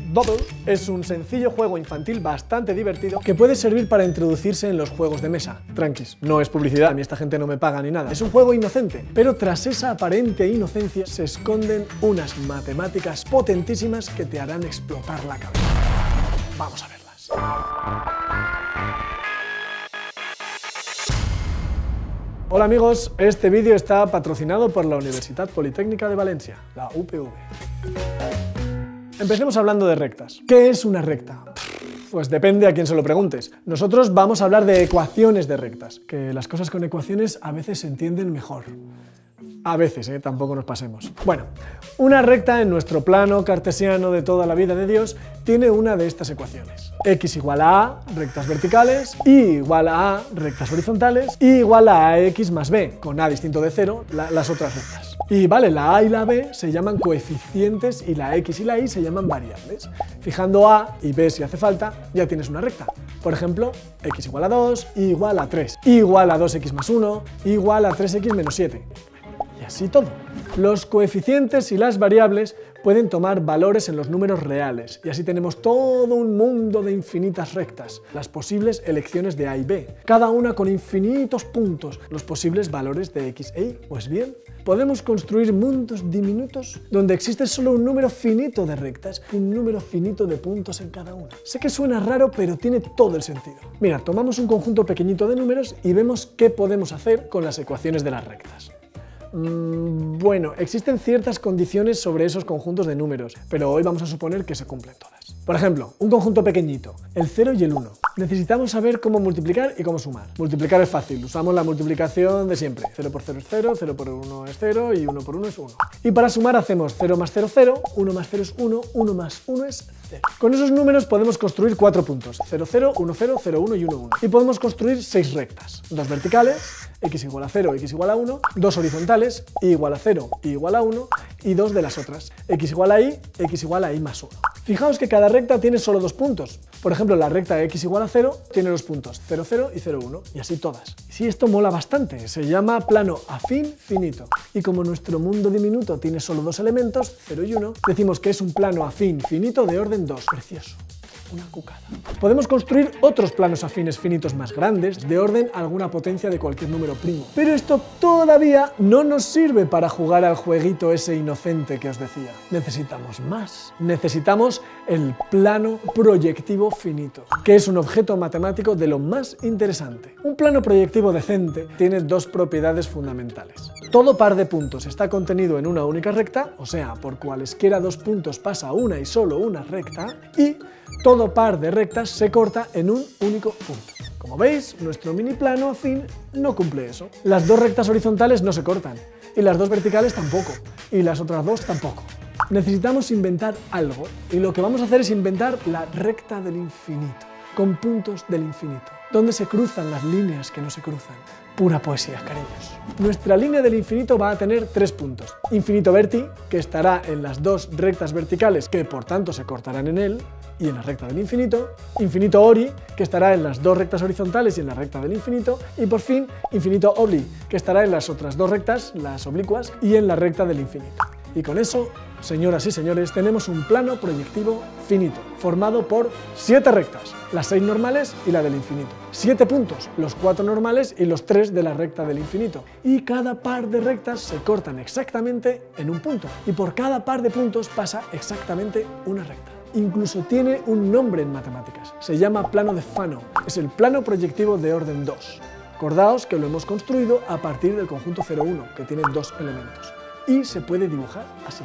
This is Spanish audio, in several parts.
Double es un sencillo juego infantil bastante divertido que puede servir para introducirse en los juegos de mesa. Tranquis, no es publicidad, a mí esta gente no me paga ni nada. Es un juego inocente, pero tras esa aparente inocencia se esconden unas matemáticas potentísimas que te harán explotar la cabeza. Vamos a verlas. Hola amigos, este vídeo está patrocinado por la Universitat Politécnica de Valencia, la UPV. Empecemos hablando de rectas. ¿Qué es una recta? Pues depende a quién se lo preguntes. Nosotros vamos a hablar de ecuaciones de rectas, que las cosas con ecuaciones a veces se entienden mejor. A veces, tampoco nos pasemos. Bueno, una recta en nuestro plano cartesiano de toda la vida de Dios tiene una de estas ecuaciones. X igual a A, rectas verticales, Y igual a A, rectas horizontales, Y igual a AX más B, con A distinto de 0, las otras rectas. Y vale, la A y la B se llaman coeficientes y la X y la Y se llaman variables. Fijando A y B si hace falta, ya tienes una recta. Por ejemplo, X igual a 2, Y igual a 3, Y igual a 2X más 1, Y igual a 3X menos 7. Y así todo. Los coeficientes y las variables pueden tomar valores en los números reales, y así tenemos todo un mundo de infinitas rectas, las posibles elecciones de A y B, cada una con infinitos puntos, los posibles valores de X e Y. Pues bien, podemos construir mundos diminutos donde existe solo un número finito de rectas y un número finito de puntos en cada una. Sé que suena raro, pero tiene todo el sentido. Mira, tomamos un conjunto pequeñito de números y vemos qué podemos hacer con las ecuaciones de las rectas. Bueno, existen ciertas condiciones sobre esos conjuntos de números, pero hoy vamos a suponer que se cumplen todas. Por ejemplo, un conjunto pequeñito, el 0 y el 1. Necesitamos saber cómo multiplicar y cómo sumar. Multiplicar es fácil, usamos la multiplicación de siempre. 0 por 0 es 0, 0 por 1 es 0 y 1 por 1 es 1. Y para sumar hacemos 0 más 0, 0, 1 más 0 es 1, 1 más 1 es 0. Con esos números podemos construir 4 puntos, 0, 0, 1, 0, 0, 1 y 1, 1. Y podemos construir 6 rectas, 2 verticales, x igual a 0, x igual a 1, 2 horizontales, y igual a 0, y igual a 1, y 2 de las otras, x igual a y, x igual a y más 1. Fijaos que cada recta tiene solo 2 puntos. Por ejemplo, la recta x igual a 0 tiene los puntos 0, 0 y 0, 1, y así todas. Sí, esto mola bastante, se llama plano afín finito. Y como nuestro mundo diminuto tiene solo 2 elementos, 0 y 1, decimos que es un plano afín finito de orden 2. Precioso. Una cucada. Podemos construir otros planos afines finitos más grandes, de orden alguna potencia de cualquier número primo. Pero esto todavía no nos sirve para jugar al jueguito ese inocente que os decía. Necesitamos más. Necesitamos el plano proyectivo finito, que es un objeto matemático de lo más interesante. Un plano proyectivo decente tiene dos propiedades fundamentales. Todo par de puntos está contenido en una única recta, o sea, por cualesquiera dos puntos pasa una y solo una recta, y todo par de rectas se corta en un único punto. Como veis, nuestro mini plano afín no cumple eso. Las dos rectas horizontales no se cortan, y las dos verticales tampoco, y las otras dos tampoco. Necesitamos inventar algo, y lo que vamos a hacer es inventar la recta del infinito, con puntos del infinito, donde se cruzan las líneas que no se cruzan. Pura poesía, cariños. Nuestra línea del infinito va a tener 3 puntos. Infinito verti, que estará en las dos rectas verticales, que por tanto se cortarán en él, y en la recta del infinito. Infinito ori, que estará en las dos rectas horizontales y en la recta del infinito. Y por fin, infinito obli, que estará en las otras dos rectas, las oblicuas, y en la recta del infinito. Y con eso, señoras y señores, tenemos un plano proyectivo finito, formado por 7 rectas, las 6 normales y la del infinito. 7 puntos, los 4 normales y los 3 de la recta del infinito. Y cada par de rectas se cortan exactamente en un punto. Y por cada par de puntos pasa exactamente una recta. Incluso tiene un nombre en matemáticas. Se llama plano de Fano. Es el plano proyectivo de orden 2. Acordaos que lo hemos construido a partir del conjunto 0,1, que tiene 2 elementos. Y se puede dibujar así.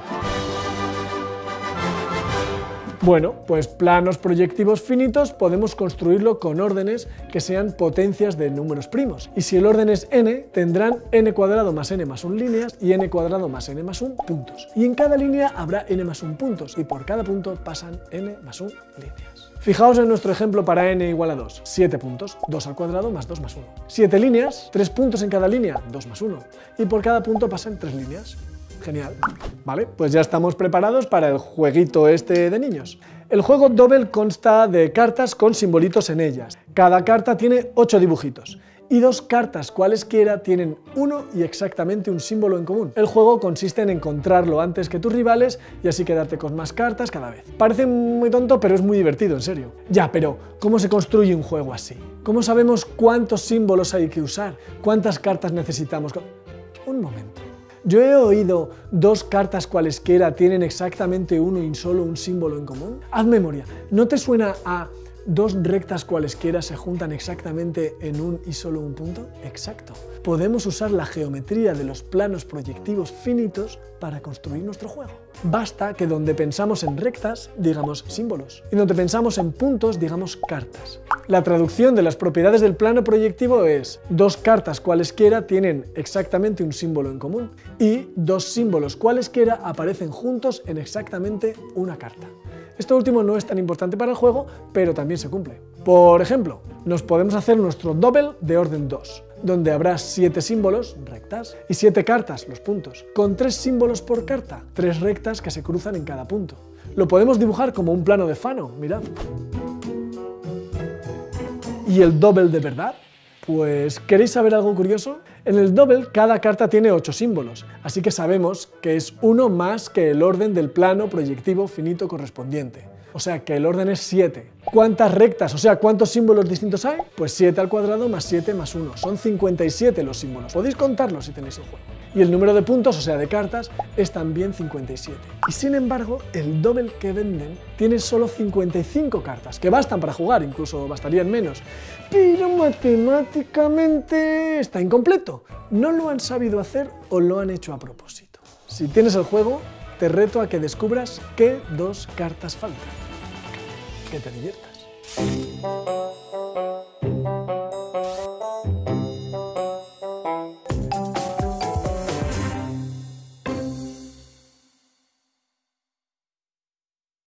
Bueno, pues planos proyectivos finitos podemos construirlo con órdenes que sean potencias de números primos. Y si el orden es n, tendrán n cuadrado más n más 1 líneas y n cuadrado más n más 1 puntos. Y en cada línea habrá n más 1 puntos, y por cada punto pasan n más 1 líneas. Fijaos en nuestro ejemplo para n igual a 2. 7 puntos, 2 al cuadrado más 2 más 1. 7 líneas, 3 puntos en cada línea, 2 más 1. Y por cada punto pasan 3 líneas. Genial. Vale, pues ya estamos preparados para el jueguito este de niños. El juego Double consta de cartas con simbolitos en ellas. Cada carta tiene 8 dibujitos. y dos cartas cualesquiera tienen uno y exactamente un símbolo en común. El juego consiste en encontrarlo antes que tus rivales y así quedarte con más cartas cada vez. Parece muy tonto, pero es muy divertido, en serio. Ya, pero ¿cómo se construye un juego así? ¿Cómo sabemos cuántos símbolos hay que usar? ¿Cuántas cartas necesitamos? Un momento. Yo he oído dos cartas cualesquiera tienen exactamente uno y solo un símbolo en común. Haz memoria. ¿No te suena a dos rectas cualesquiera se juntan exactamente en un y solo un punto? Exacto. Podemos usar la geometría de los planos proyectivos finitos para construir nuestro juego. Basta que donde pensamos en rectas digamos símbolos y donde pensamos en puntos digamos cartas. La traducción de las propiedades del plano proyectivo es: dos cartas cualesquiera tienen exactamente un símbolo en común y dos símbolos cualesquiera aparecen juntos en exactamente una carta. Esto último no es tan importante para el juego, pero también se cumple. Por ejemplo, nos podemos hacer nuestro double de orden 2, donde habrá 7 símbolos, rectas, y 7 cartas, los puntos, con 3 símbolos por carta, 3 rectas que se cruzan en cada punto. Lo podemos dibujar como un plano de Fano, mirad. ¿Y el double de verdad? Pues, ¿queréis saber algo curioso? En el double cada carta tiene 8 símbolos, así que sabemos que es uno más que el orden del plano proyectivo finito correspondiente. O sea que el orden es 7. ¿Cuántas rectas, o sea, cuántos símbolos distintos hay? Pues 7 al cuadrado más 7 más 1. Son 57 los símbolos. Podéis contarlos si tenéis el juego. Y el número de puntos, o sea, de cartas, es también 57. Y sin embargo, el double que venden tiene solo 55 cartas, que bastan para jugar, incluso bastarían menos. Pero matemáticamente está incompleto. No lo han sabido hacer o lo han hecho a propósito. Si tienes el juego, te reto a que descubras qué 2 cartas faltan. Que te diviertas.